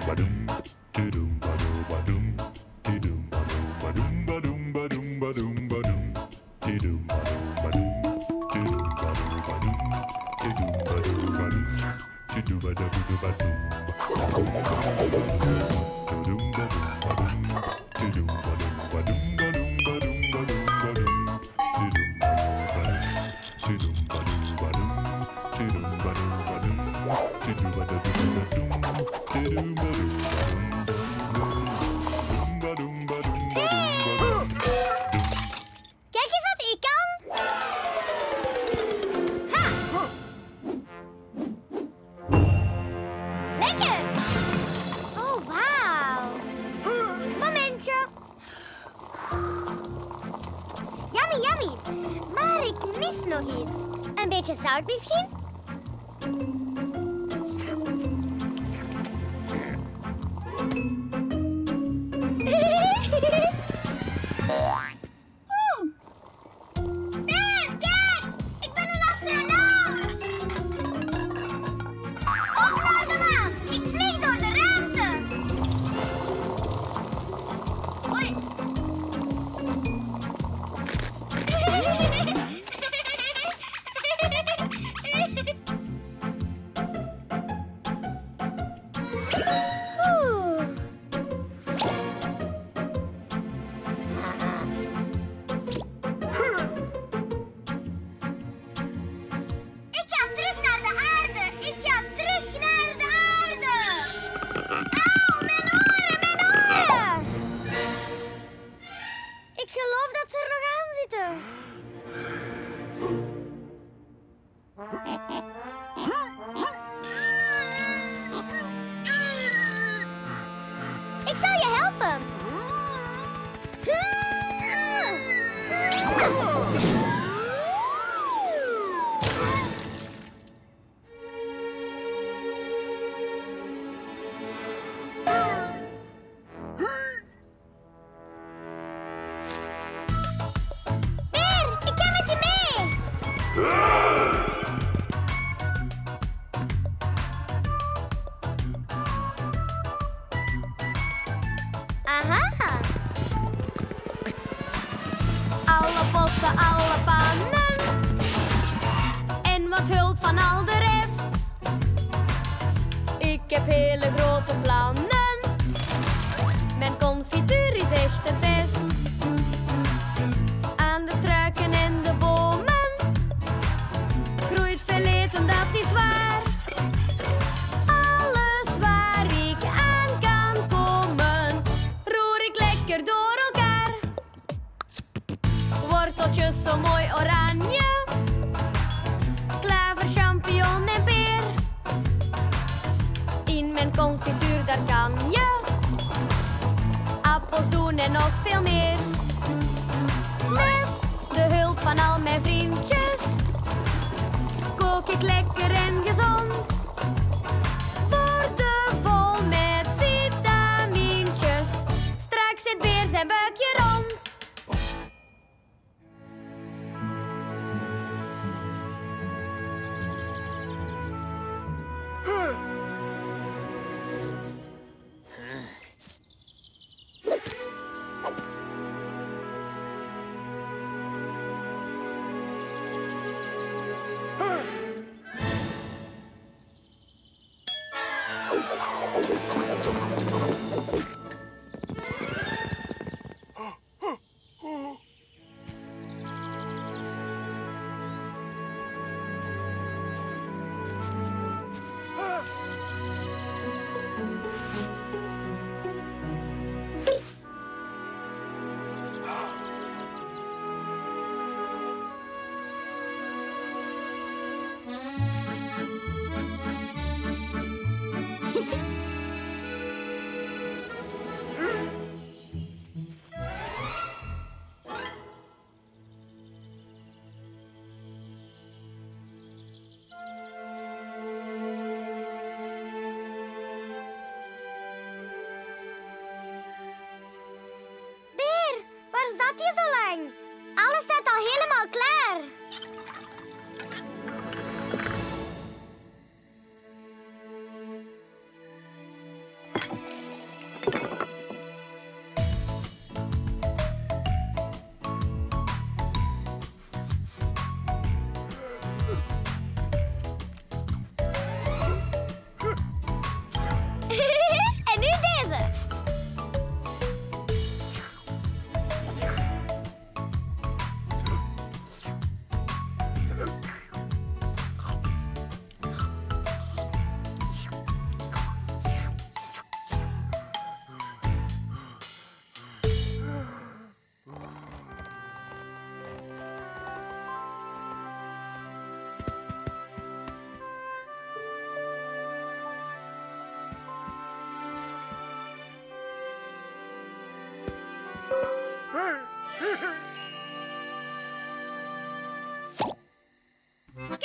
Kijk eens wat ik kan. Ha! Lekker! Oh, wauw. Momentje. Yummy, yummy. Maar ik mis nog iets. Een beetje zout misschien? Bert, kijk! Ik ben een astronaut! Op naar de maan! Ik vlieg door de ruimte! Hoi! Ik ga terug naar de aarde! Ik ga terug naar de aarde! Auw, mijn oren, mijn oren! Ik geloof dat ze er nog aan zitten. Ik zal je helpen. Beer, ik ga met je mee. Aha. Alle potten, alle pannen. En wat hulp van al de rest. Ik heb hele grote plannen. Mijn confituur is echt het best. Aan de struiken en de bomen groeit veel eten, dat is waar. Alles waar ik aan kan komen, roer ik lekker door elkaar. Worteltjes zo mooi oranje, klaver, champignon en peer. In mijn confituur, daar kan je appels doen en nog veel meer. Met de hulp van al mijn vriendjes kook ik lekker en gezond. Borden vol met vitamintjes, straks zit Beer zijn buikje rond.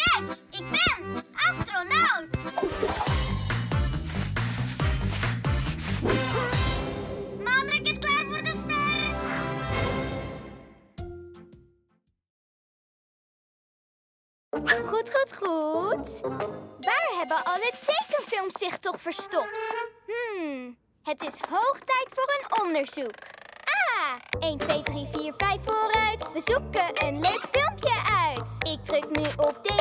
Kijk, ik ben astronaut. Maanraket klaar voor de start. Goed, goed. Waar hebben alle tekenfilms zich toch verstopt? Het is hoog tijd voor een onderzoek. 1, 2, 3, 4, 5 vooruit. We zoeken een leuk filmpje uit. Ik druk nu op